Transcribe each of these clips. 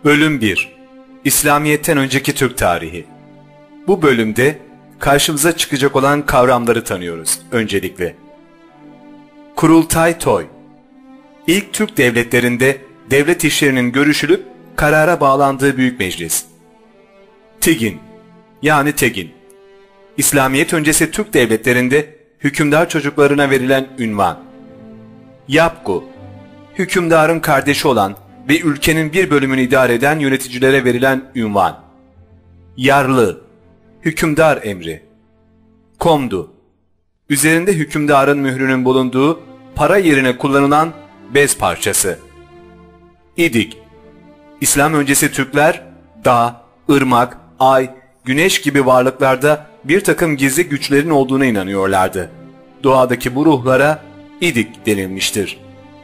Bölüm 1. İslamiyet'ten önceki Türk tarihi. Bu bölümde karşımıza çıkacak olan kavramları tanıyoruz öncelikle. Kurultay Toy. İlk Türk devletlerinde devlet işlerinin görüşülüp karara bağlandığı büyük meclis. Tigin, yani Tegin. İslamiyet öncesi Türk devletlerinde hükümdar çocuklarına verilen ünvan. Yapgu, hükümdarın kardeşi olan ve ülkenin bir bölümünü idare eden yöneticilere verilen ünvan. Yarlı, hükümdar emri. Komdu, üzerinde hükümdarın mührünün bulunduğu para yerine kullanılan bez parçası. İdik, İslam öncesi Türkler dağ, ırmak, ay, güneş gibi varlıklarda bir takım gizli güçlerin olduğuna inanıyorlardı. Doğadaki bu ruhlara İdik denilmiştir.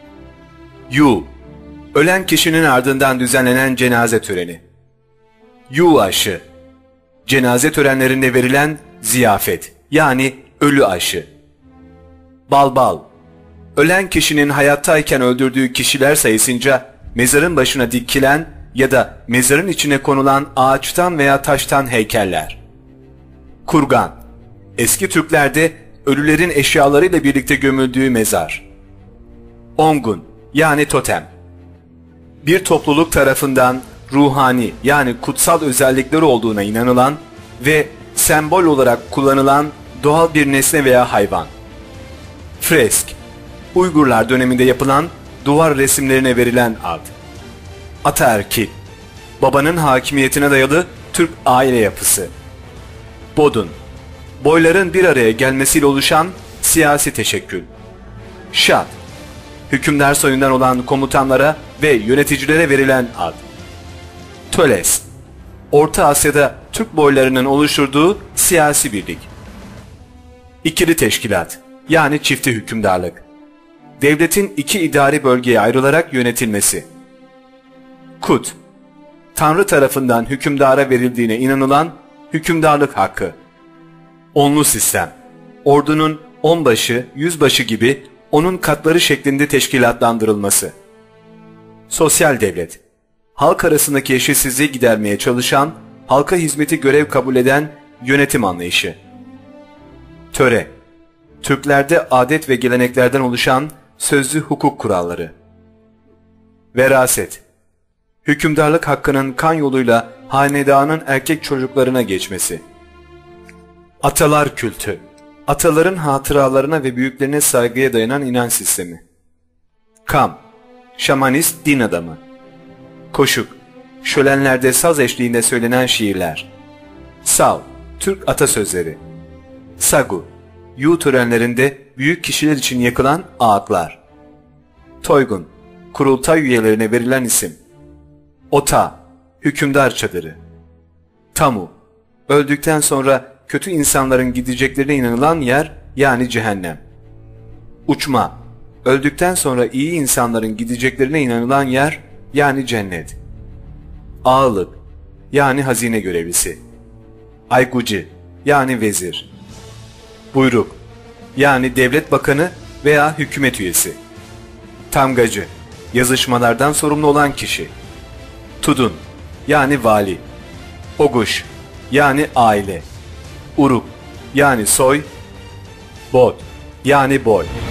Yu, ölen kişinin ardından düzenlenen cenaze töreni. Yu aşı, cenaze törenlerinde verilen ziyafet, yani ölü aşı. Balbal, ölen kişinin hayattayken öldürdüğü kişiler sayısınca mezarın başına dikilen ya da mezarın içine konulan ağaçtan veya taştan heykeller. Kurgan, eski Türklerde ölülerin eşyalarıyla birlikte gömüldüğü mezar. Ongun, yani totem. Bir topluluk tarafından ruhani, yani kutsal özellikleri olduğuna inanılan ve sembol olarak kullanılan doğal bir nesne veya hayvan. Fresk, Uygurlar döneminde yapılan duvar resimlerine verilen ad. Ataerkil, babanın hakimiyetine dayalı Türk aile yapısı. Bodun, boyların bir araya gelmesiyle oluşan siyasi teşekkül. Şat, hükümdar soyundan olan komutanlara ve yöneticilere verilen ad. Töles, Orta Asya'da Türk boylarının oluşturduğu siyasi birlik. İkili teşkilat, yani çifti hükümdarlık. Devletin iki idari bölgeye ayrılarak yönetilmesi. Kut, Tanrı tarafından hükümdara verildiğine inanılan hükümdarlık hakkı. Onlu sistem, ordunun onbaşı, yüzbaşı gibi onun katları şeklinde teşkilatlandırılması. Sosyal devlet, halk arasındaki eşitsizliği gidermeye çalışan, halka hizmeti görev kabul eden yönetim anlayışı. Töre, Türklerde adet ve geleneklerden oluşan sözlü hukuk kuralları. Veraset, hükümdarlık hakkının kan yoluyla hanedanın erkek çocuklarına geçmesi. Atalar kültü, ataların hatıralarına ve büyüklerine saygıya dayanan inanç sistemi. Kam, şamanist din adamı. Koşuk, şölenlerde saz eşliğinde söylenen şiirler. Sav, Türk atasözleri. Sagu, Yu törenlerinde büyük kişiler için yakılan ağıtlar. Toygun, kurultay üyelerine verilen isim. Ota, hükümdar çadırı. Tamu, öldükten sonra kötü insanların gideceklerine inanılan yer, yani cehennem. Uçma, öldükten sonra iyi insanların gideceklerine inanılan yer, yani cennet. Ağalık, yani hazine görevlisi. Ayguci, yani vezir. Buyruk, yani devlet bakanı veya hükümet üyesi. Tamgacı, yazışmalardan sorumlu olan kişi. Tudun, yani vali. Oguş, yani aile. Uruk, yani soy. Bod, yani boy.